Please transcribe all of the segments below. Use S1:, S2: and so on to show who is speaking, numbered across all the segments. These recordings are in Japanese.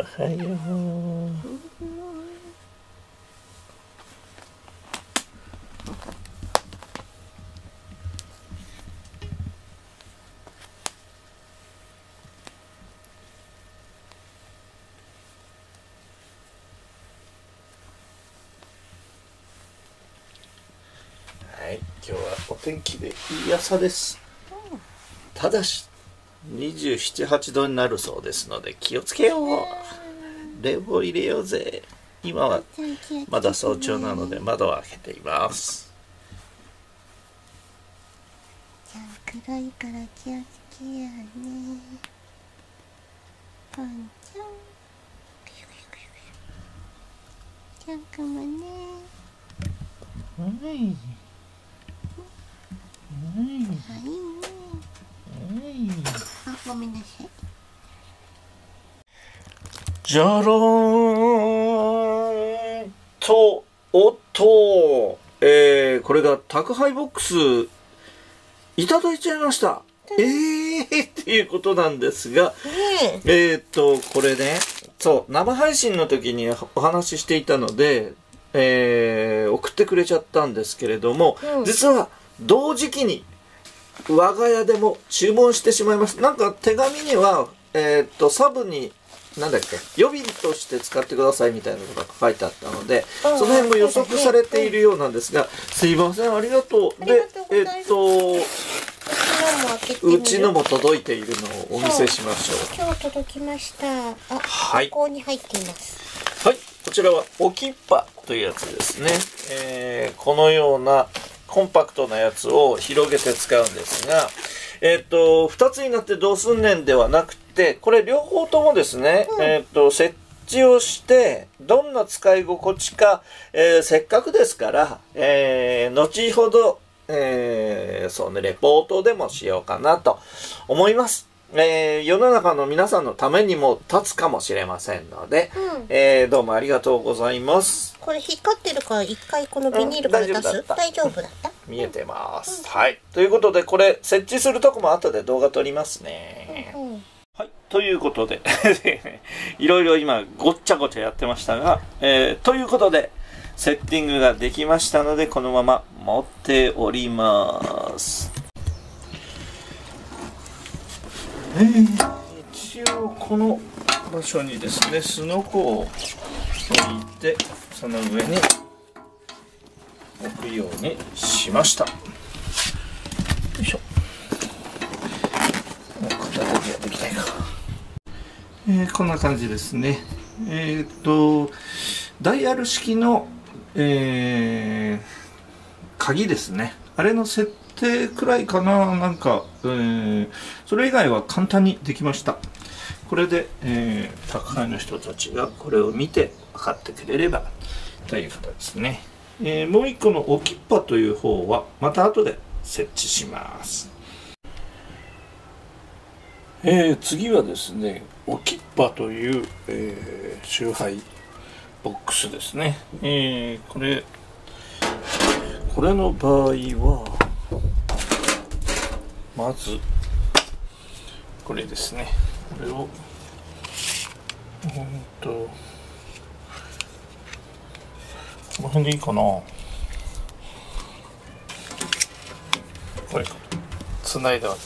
S1: はよう。はい、今日はお天気でいい朝です。ただし27、8度になるそうですので気をつけよう。冷房入れようぜ。今はまだ早朝なので窓を開けています。
S2: ちゃん黒いから気をつけようね。ポンちゃんちゃんくもね。
S1: はい
S2: あ、いいね。あ、ごめんなさい。
S1: じゃらーんと、おっと、これが宅配ボックスいただいちゃいました。っていうことなんですが、これね、そう、生配信の時にお話ししていたので、送ってくれちゃったんですけれども、実は同時期に我が家でも注文してしまいました。なんか手紙には、サブになんだっけ、予備として使ってくださいみたいなのが書いてあったので、その辺も予測されているようなんですが、すいません、ありがとう。で、うちのも届いているのをお見せしましょう。
S2: 今日届きました。あ、
S1: はい。
S2: 箱に入っています。
S1: はい、こちらはおきっぱというやつですね。このようなコンパクトなやつを広げて使うんですが、2つになってどうすんねんではなくて、これ両方ともですね、設置をして、どんな使い心地か、せっかくですから、後ほど、そうね、レポートでもしようかなと思います。世の中の皆さんのためにも立つかもしれませんので、どうもありがとうございます。
S2: これ光ってるから一回このビニールから出す？大丈夫だった？
S1: 見えてます。はい。ということで、これ設置するとこも後で動画撮りますね。はい。ということで、いろいろ今ごっちゃごちゃやってましたが、ということで、セッティングができましたので、このまま持っております。一応この場所にですね、すのこを置いて、その上に置くようにしました。よいしょ。片手でやっていきたいか。こんな感じですね。ダイヤル式の、鍵ですね。あれの設定くらいかな、なんか、それ以外は簡単にできました。これで、宅配の人たちがこれを見て分かってくれればということですね。もう一個の置きっぱという方はまた後で設置します。次はですね、置きっぱという、集配ボックスですね。これの場合はまずこれですね。これをこの辺でいいかな。これつないでます。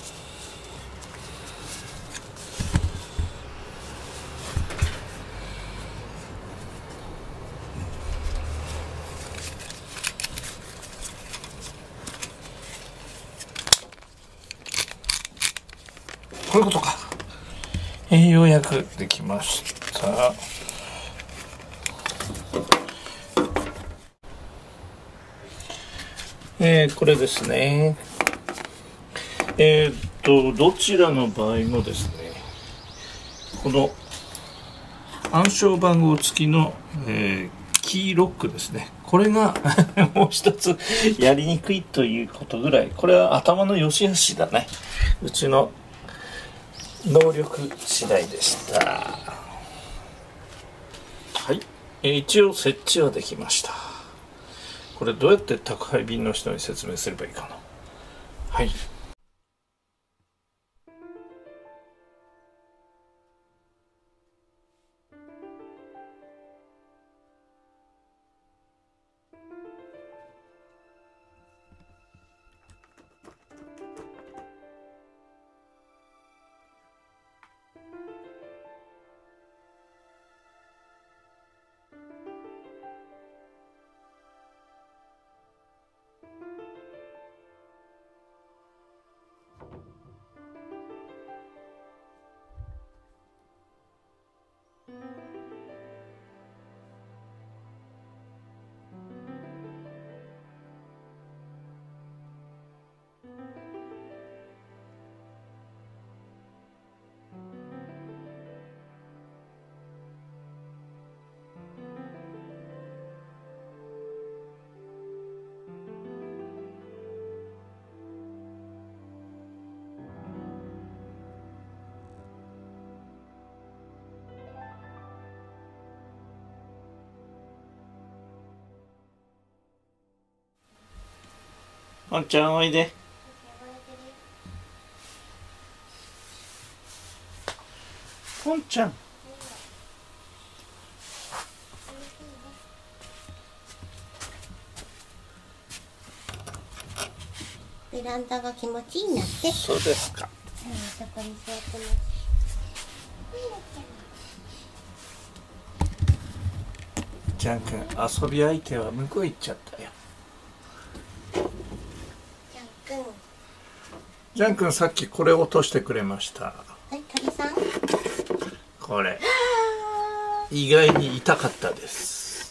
S1: こういうことか。ようやくできました。これですね。どちらの場合もですね、この暗証番号付きの、キーロックですね。これがもう一つやりにくいということぐらい、これは頭の良し悪しだね。うちの能力次第でした。はい、一応設置はできました。これどうやって宅配便の人に説明すればいいかな。はい。 ポンちゃんおいで。ポンちゃん。
S2: ベランダが気持ちいいんだって。
S1: そうですか。
S2: そこに座ってます。
S1: ジャン君、遊び相手は向こう行っちゃったよ。ジャン君、さっきこれを落としてくれました。
S2: はい、鳥さん。
S1: これ意外に痛かったです。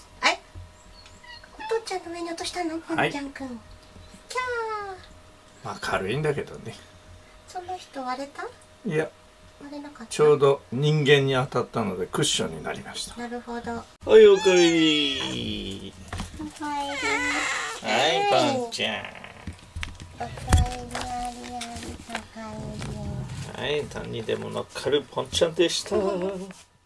S2: はい。お父ちゃんの上に落としたの、ポンちゃん君。キャー。
S1: まあ軽いんだけどね。
S2: その人割れた？
S1: いや、
S2: 割れなかった。
S1: ちょうど人間に当たったのでクッションになりました。
S2: なるほど。
S1: はい、おかえり。
S2: おかえり。
S1: はい、ポンちゃん。
S2: おかえり、ありあり、おかえり。
S1: はい、何にでも乗っかるポンちゃんでした。